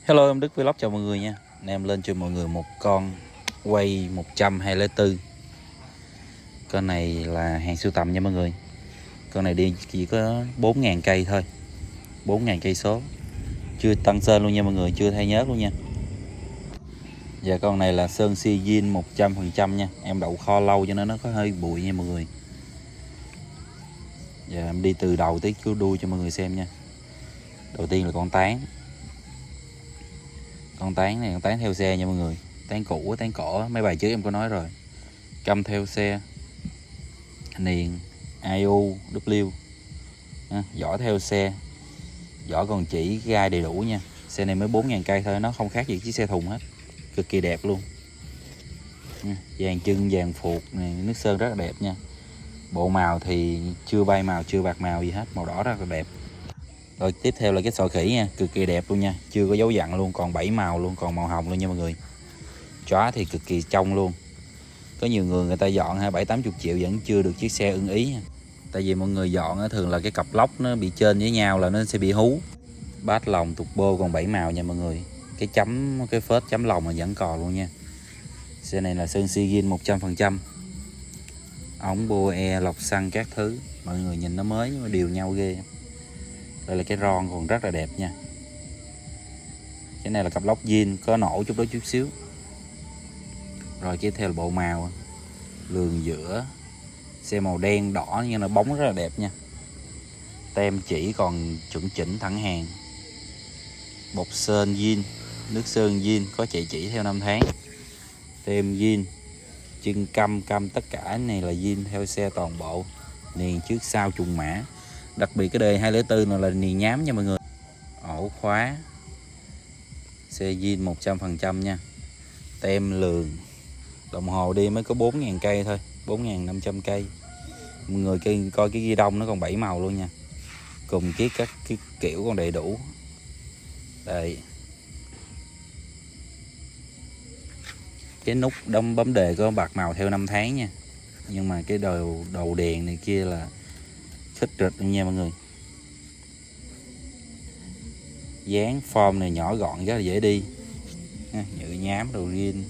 Hello, em Đức Vlog chào mọi người nha. Em lên cho mọi người một con quay 100-204. Con này là hàng sưu tầm nha mọi người. Con này đi chỉ có 4.000 cây thôi, 4.000 cây số, chưa tăng sơn luôn nha mọi người, chưa thay nhớt luôn nha. Và con này là sơn si zin 100% nha. Em đậu kho lâu cho nên nó có hơi bụi nha mọi người. Và em đi từ đầu tới cuối đuôi cho mọi người xem nha. Đầu tiên là con tán. Con tán này con tán theo xe nha mọi người, tán cũ tán cỏ, mấy bài trước em có nói rồi. Căm theo xe, niền IU W, vỏ theo xe, vỏ còn chỉ gai đầy đủ nha. Xe này mới 4.000 cây thôi, nó không khác gì chiếc xe thùng hết, cực kỳ đẹp luôn. Dàn chân dàn phuộc này, nước sơn rất là đẹp nha. Bộ màu thì chưa bay màu, chưa bạc màu gì hết, màu đỏ rất là đẹp. Rồi tiếp theo là cái sọ khỉ nha, cực kỳ đẹp luôn nha, chưa có dấu dặn luôn, còn 7 màu luôn, còn màu hồng luôn nha mọi người. Chóa thì cực kỳ trong luôn. Có nhiều người ta dọn 7-80 triệu vẫn chưa được chiếc xe ưng ý nha. Tại vì mọi người dọn thường là cái cặp lốc nó bị chênh với nhau là nó sẽ bị hú. Bát lòng turbo còn 7 màu nha mọi người. Cái chấm, cái phết chấm lòng là vẫn còn luôn nha. Xe này là sơn si zin 100%. Ống boe lọc xăng các thứ, mọi người nhìn nó mới nhưng mà đều nhau ghê. Đây là cái ron còn rất là đẹp nha. Cái này là cặp lốc zin, có nổ chút đó chút xíu. Rồi tiếp theo là bộ màu, lường giữa, xe màu đen đỏ nhưng là bóng rất là đẹp nha. Tem chỉ còn chuẩn chỉnh thẳng hàng. Bọc sơn zin, nước sơn zin, có chạy chỉ theo năm tháng. Tem zin, chân cam tất cả này là zin theo xe toàn bộ. Niền trước sau trùng mã. Đặc biệt cái đời 204 này là niền nhám nha mọi người. Ổ khóa, xe zin 100% nha. Tem lường. Đồng hồ đi mới có 4.000 cây thôi, 4.500 cây. Mọi người coi cái ghi đông nó còn 7 màu luôn nha. Cùng các cái kiểu còn đầy đủ. Đây. Cái nút đâm bấm đề có bạc màu theo năm tháng nha. Nhưng mà cái đầu đèn này kia là khích rịch nha mọi người. Dáng form này nhỏ gọn rất là dễ đi. Nhựa nhám đồ riêng.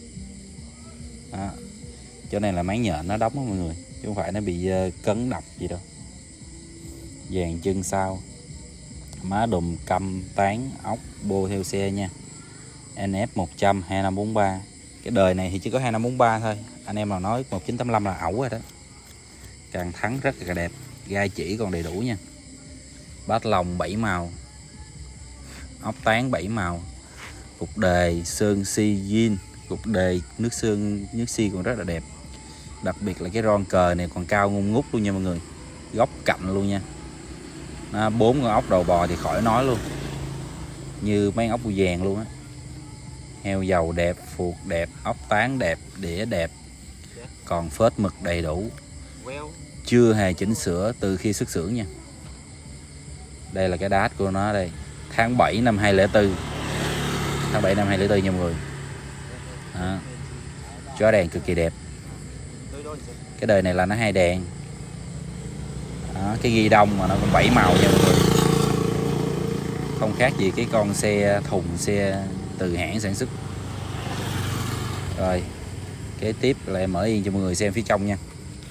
Chỗ này là máy nhện nó đóng đó mọi người, chứ không phải nó bị cấn đập gì đâu. Dàn chân sau, má đùm căm tán ốc bô theo xe nha. NF 100 2543. Cái đời này thì chỉ có 2543 thôi, anh em nào nói 1985 là ẩu rồi đó. Càng thắng rất là đẹp, gai chỉ còn đầy đủ nha. Bát lòng 7 màu, ốc tán 7 màu, cục đề sơn si zin, cục đề nước xi còn rất là đẹp. Đặc biệt là cái ron cờ này còn cao ngung ngút luôn nha mọi người, góc cạnh luôn nha. 4 con ốc đầu bò thì khỏi nói luôn, như mấy ốc bù vàng luôn á. Heo dầu đẹp, phuộc đẹp, ốc tán đẹp, đĩa đẹp, còn phết mực đầy đủ, chưa hề chỉnh sửa từ khi xuất xưởng nha. Đây là cái đát của nó đây, tháng 7 năm 2004, tháng 7 năm 2004 nha mọi người. Đó. Chóa đèn cực kỳ đẹp. Cái đời này là nó 2 đèn. Đó, cái ghi đông mà nó còn 7 màu nha mọi người, không khác gì cái con xe thùng, xe từ hãng sản xuất. Rồi kế tiếp là em mở yên cho mọi người xem phía trong nha.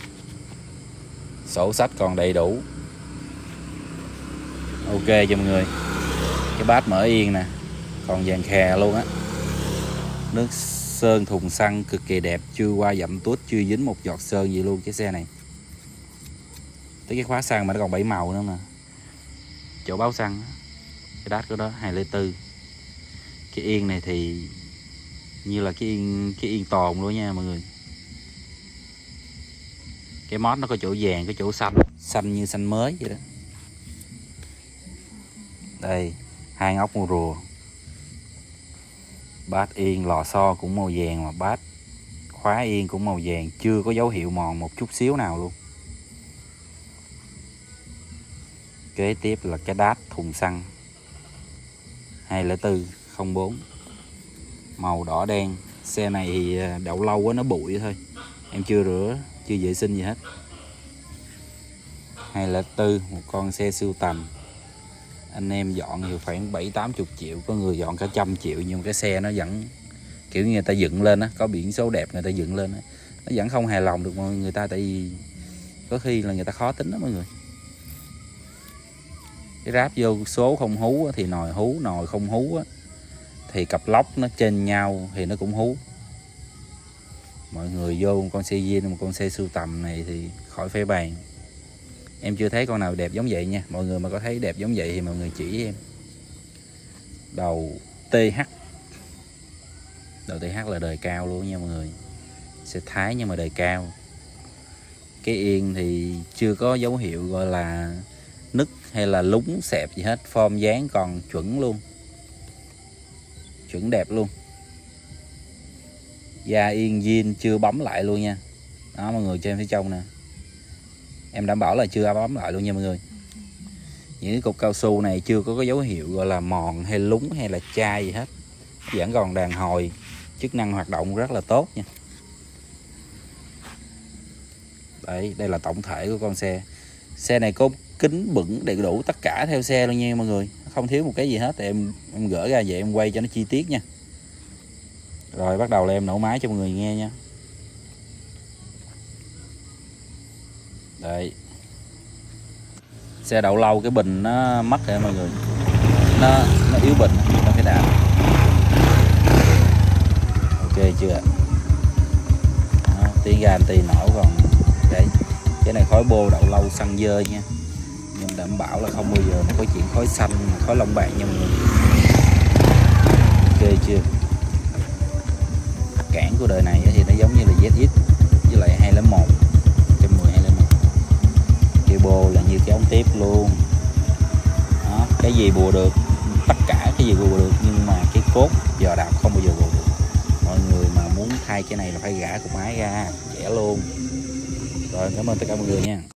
Sổ sách còn đầy đủ, ok cho mọi người. Cái bát mở yên nè, còn vàng khè luôn á. Nước sơn thùng xăng cực kỳ đẹp, chưa qua dặm tuốt, chưa dính một giọt sơn gì luôn cái xe này. Tới cái khóa xăng mà nó còn 7 màu nữa mà. Chỗ báo xăng, cái đát của đó 204. Cái yên này thì như là cái yên tồn luôn nha mọi người. Cái mót nó có chỗ vàng, có chỗ xanh như xanh mới vậy đó. Đây, 2 ốc màu rùa. Bát yên lò xo cũng màu vàng, mà bát khóa yên cũng màu vàng, chưa có dấu hiệu mòn một chút xíu nào luôn. Kế tiếp là cái đát thùng xăng 20404, màu đỏ đen. Xe này thì đậu lâu quá nó bụi thôi, em chưa rửa, chưa vệ sinh gì hết. 204, một con xe sưu tầm. Anh em dọn thì khoảng 7-80 triệu, có người dọn cả 100 triệu, nhưng cái xe nó vẫn kiểu như người ta dựng lên á, có biển số đẹp người ta dựng lên á, nó vẫn không hài lòng được mọi người ta, tại vì có khi là người ta khó tính đó mọi người. Cái ráp vô số không hú thì nồi hú, nồi không hú thì cặp lốc nó trên nhau thì nó cũng hú. Mọi người vô một con xe zin, một con xe sưu tầm này thì khỏi phải bàn. Em chưa thấy con nào đẹp giống vậy nha. Mọi người mà có thấy đẹp giống vậy thì mọi người chỉ em. Đầu TH. Đầu TH là đời cao luôn nha mọi người. Xe Thái nhưng mà đời cao. Cái yên thì chưa có dấu hiệu gọi là nứt hay là lúng xẹp gì hết. Form dáng còn chuẩn luôn. Chuẩn đẹp luôn. Da yên zin chưa bấm lại luôn nha. Đó mọi người, cho em phía trong nè. Em đảm bảo là chưa bấm lại luôn nha mọi người. Những cái cục cao su này chưa có dấu hiệu gọi là mòn hay lúng hay là chai gì hết. Vẫn còn đàn hồi, chức năng hoạt động rất là tốt nha. Đấy, đây là tổng thể của con xe. Xe này có kính bửng đầy đủ tất cả theo xe luôn nha mọi người. Không thiếu một cái gì hết. Thì em gỡ ra vậy em quay cho nó chi tiết nha. Rồi bắt đầu là em nổ máy cho mọi người nghe nha. Đây. Xe đậu lâu cái bình nó mất rồi mọi người. Nó yếu bình, nó phải đạp. Ok chưa? Đó, tiếng ga anti nổ còn đấy. Cái này khói bô đậu lâu xăng dơ nha. Nhưng đảm bảo là không bao giờ nó có chuyện khói xanh, khói lông bạc nha mọi người. Ok chưa? Cản của đời này thì nó giống như là ZX với lại 201, 110 201. Cái bô là như cái ống tiếp luôn. Đó, cái gì bùa được, tất cả cái gì bùa được, nhưng mà cái cốt giò đạp không bao giờ bùa được. Mọi người mà muốn thay cái này là phải gã cục máy ra, dễ luôn. Rồi cảm ơn tất cả mọi người nha.